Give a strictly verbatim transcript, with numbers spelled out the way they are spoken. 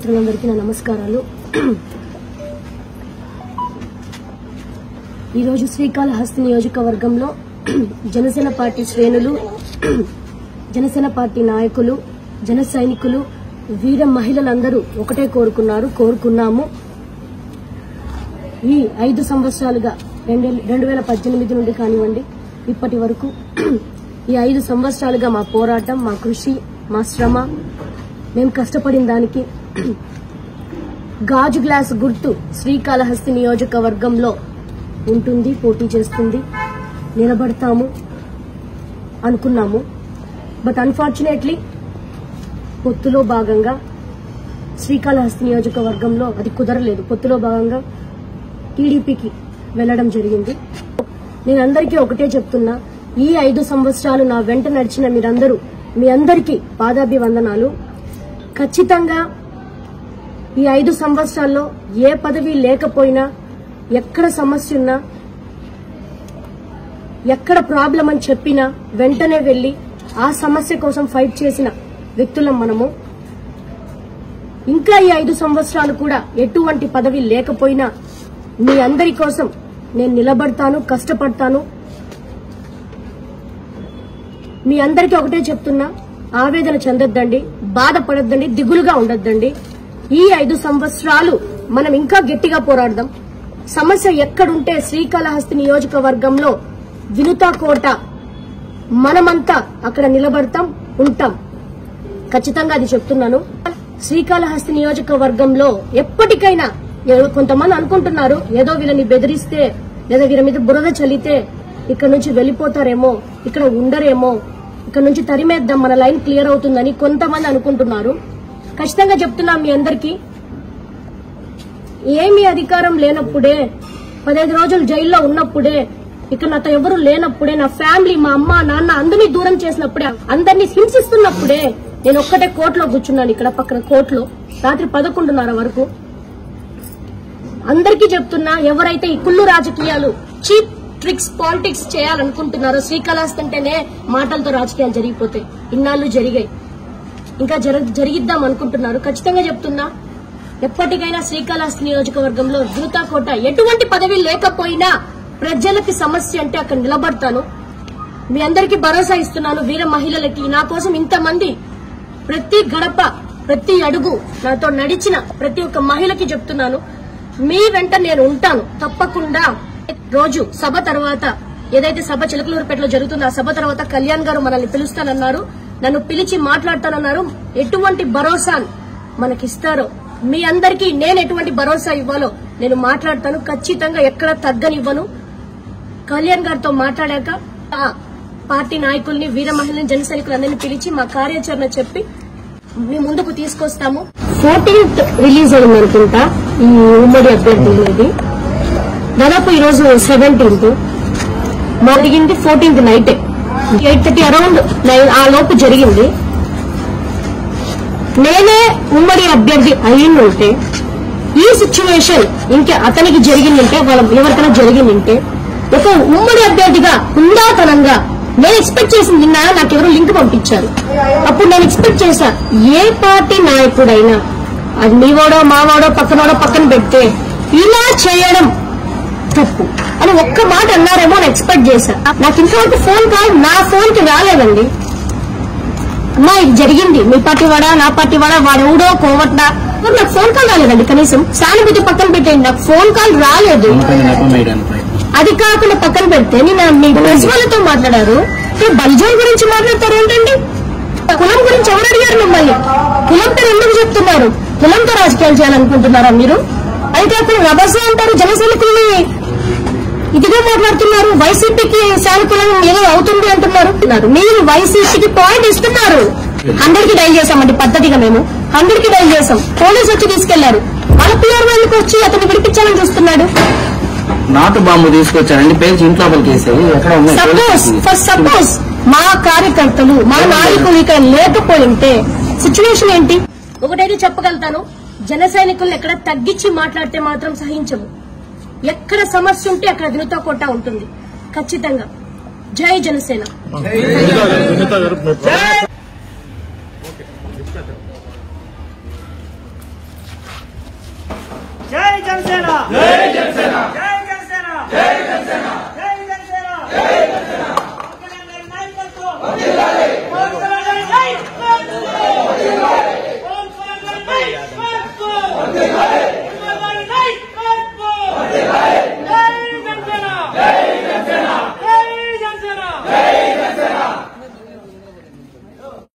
అందరికీ నా నమస్కారాలు. ఈరోజు శ్రీకాళహస్తి నియోజకవర్గంలో జనసేన పార్టీ శ్రేణులు, జనసేన పార్టీ నాయకులు, జన సైనికులు, వీర మహిళలందరూ ఒకటే కోరుకున్నారు కోరుకున్నాము ఈ ఐదు సంవత్సరాలుగా రెండు వేల పద్దెనిమిది నుండి కానివ్వండి ఇప్పటి వరకు ఈ ఐదు సంవత్సరాలుగా మా పోరాటం, మా కృషి, మా శ్రమ, మేము కష్టపడిన దానికి గాజు గ్లాస్ గుర్తు శ్రీకాళహస్తి నియోజకవర్గంలో ఉంటుంది, పోటీ చేస్తుంది, నిలబడతాము అనుకున్నాము. బట్ అన్ఫార్చునేట్లీ పొత్తులో భాగంగా శ్రీకాళహస్తి నియోజకవర్గంలో అది కుదరలేదు. పొత్తులో భాగంగా టీడీపీకి వెళ్లడం జరిగింది. నేను అందరికీ ఒకటే చెప్తున్నా, ఈ ఐదు సంవత్సరాలు నా వెంట నడిచిన మీరందరూ, మీ అందరికీ పాదాభివందనాలు. ఖచ్చితంగా ఈ ఐదు సంవత్సరాల్లో ఏ పదవి లేకపోయినా, ఎక్కడ సమస్య ఉన్నా, ఎక్కడ ప్రాబ్లం అని చెప్పినా వెంటనే వెళ్లి ఆ సమస్య కోసం ఫైట్ చేసిన వ్యక్తులం మనము. ఇంకా ఈ ఐదు సంవత్సరాలు కూడా ఎటువంటి పదవి లేకపోయినా మీ అందరి కోసం నేను నిలబడతాను, కష్టపడతాను. మీ అందరికీ ఒకటే చెప్తున్నా, ఆవేదన చెందొద్దండి, బాధపడొద్దండి, దిగులుగా ఉండొద్దండి. ఈ ఐదు సంవత్సరాలు మనం ఇంకా గట్టిగా పోరాడదాం. సమస్య ఎక్కడుంటే శ్రీకాళహస్తి నియోజకవర్గంలో వినుతా కోట మనమంతా అక్కడ నిలబడతాం, ఉంటాం. ఖచ్చితంగా అది చెప్తున్నాను. శ్రీకాళహస్తి నియోజకవర్గంలో ఎప్పటికైనా కొంతమంది అనుకుంటున్నారు, ఏదో వీళ్ళని బెదిరిస్తే లేదా వీళ్ళ మీద బురద చల్లితే ఇక్కడ నుంచి వెళ్లిపోతారేమో, ఇక్కడ ఉండరేమో, ఇక్కడ నుంచి తరిమేద్దాం, మన లైన్ క్లియర్ అవుతుందని కొంతమంది అనుకుంటున్నారు. ఖచ్చితంగా చెప్తున్నా మీ అందరికీ, ఏమీ అధికారం లేనప్పుడే, పదహైదు రోజులు జైల్లో ఉన్నప్పుడే, ఇక్కడ నాతో ఎవరు లేనప్పుడే, నా ఫ్యామిలీ, మా అమ్మ నాన్న అందరినీ దూరం చేసినప్పుడే, అందరినీ హింసిస్తున్నప్పుడే నేను ఒక్కటే కోర్టులో కూర్చున్నాను. ఇక్కడ పక్కన కోర్టులో రాత్రి పదకొండున్నర వరకు. అందరికీ చెప్తున్నా, ఎవరైతే ఈ కుళ్ళు రాజకీయాలు, చీప్ ట్రిక్స్, పాలిటిక్స్ చేయాలనుకుంటున్నారో, శ్రీకాళహస్తి అంటేనే మాటలతో రాజకీయాలు జరిగిపోతాయి, ఇన్నాళ్లు జరిగాయి, ఇంకా జరిగిద్దాం అనుకుంటున్నారు. ఖచ్చితంగా చెప్తున్నా, ఎప్పటికైనా శ్రీకాళహస్తి నియోజకవర్గంలో జూతా కోట ఎటువంటి పదవి లేకపోయినా ప్రజలకి సమస్య అంటే అక్కడ నిలబడతాను. మీ అందరికీ భరోసా ఇస్తున్నాను. వీర మహిళలకి, నా కోసం ఇంతమంది, ప్రతి గడప, ప్రతి అడుగు నాతో నడిచిన ప్రతి ఒక్క మహిళకి చెప్తున్నాను, మీ వెంట నేను ఉంటాను తప్పకుండా. రోజు సభ తర్వాత, ఏదైతే సభ చిలకలూరుపేటలో జరుగుతుందో ఆ సభ తర్వాత కళ్యాణ్ గారు మనల్ని పిలుస్తానన్నారు, నన్ను పిలిచి మాట్లాడతానన్నారు. ఎటువంటి భరోసా మనకిస్తారో, మీ అందరికీ నేను ఎటువంటి భరోసా ఇవ్వాలో నేను మాట్లాడతాను. ఖచ్చితంగా ఎక్కడ తగ్గనివ్వను. కళ్యాణ్ గారితో మాట్లాడాక పార్టీ నాయకుల్ని, వీర మహిళని, జన సైనికులందరినీ పిలిచి మా కార్యాచరణ చెప్పి మీ ముందుకు తీసుకొస్తాము. ఫోర్టీన్త్ రిలీజ్ అయింది అనుకుంటా ఈ ఉమ్మడి అభ్యర్థి అనేది. దాదాపు ఈ రోజు సెవెంటీన్త్, మా జరిగింది ఫోర్టీన్త్ నైటే, ఎయిట్ థర్టీ అరౌండ్ ఆ లోపు జరిగింది. నేనే ఉమ్మడి అభ్యర్థి అయ్యిందంటే, ఈ సిచ్యువేషన్ ఇంకా అతనికి జరిగిందంటే, వాళ్ళ ఎవరికైనా జరిగిందంటే, ఒక ఉమ్మడి అభ్యర్థిగా హుందాతనంగా నేను ఎక్స్పెక్ట్ చేసింది. నిన్న నాకెవరో లింక్ పంపించారు. అప్పుడు నేను ఎక్స్పెక్ట్ చేశా, ఏ పార్టీ నాయకుడైనా, అది మీవాడో మావాడో పక్కనోడో పక్కన పెడితే, ఇలా చేయడం తప్పు అని ఒక్క మాట అన్నారేమో అని ఎక్స్పెక్ట్ చేశా. నాకు ఇంతవరకు ఫోన్ కాల్ నా ఫోన్ కి రాలేదండి. అమ్మా ఇది జరిగింది, మీ పార్టీ వాడా, నా పార్టీ వాడా, వాడెవడో కోవట్డా, నాకు ఫోన్ కాల్ రాలేదండి. కనీసం సానుభూతి పక్కన పెట్టేయండి, నాకు ఫోన్ కాల్ రాలేదు. అది కాకుండా పక్కన పెడితే నేను మీ ప్రెస్ వాళ్ళతో మాట్లాడారు, బలిజాన్ గురించి మాట్లాడతారు ఏంటండి? కులం గురించి ఎవరు అడిగారు మిమ్మల్ని? కులం పేరు ఎందుకు చెప్తున్నారు? కులంతో రాజకీయాలు చేయాలనుకుంటున్నారా మీరు? అయితే అప్పుడు రభస అంటారు, జన సైనికుల్ని ఇదిగా మాట్లాడుతున్నారు. వైసీపీకి సానుకూలం ఏదో అవుతుంది అంటున్నారు. మీరు వైసీపీకి పాయింట్ ఇస్తున్నారు. హండ్రెడ్ కి డైల్ చేశామండి పద్ధతిగా, మేము హండ్రెడ్ కి డైల్ చేశాం. పోలీసు వచ్చి తీసుకెళ్లారు. వాళ్ళ పిఆర్ వాళ్ళకి వచ్చి అతన్ని విడిపించాలని చూస్తున్నాడు. నాటు బాంబు తీసుకొచ్చారండి, పేల్చి ఇంట్లో కేసేది. సపోజ్ ఫస్ట్ సపోజ్ మా కార్యకర్తలు, మా నాయకులు ఇక్కడ లేకపోయి ఉంటే సిచ్యువేషన్ ఏంటి? ఒకటైతే చెప్పగలుగుతాను, జన సైనికులను ఎక్కడ తగ్గించి మాట్లాడితే మాత్రం సహించము. ఎక్కడ సమస్య ఉంటే అక్కడ వినుతా కోట ఉంటుంది ఖచ్చితంగా. జై జనసేన. జై జనసేన జై జనసేన జై జనసేన జై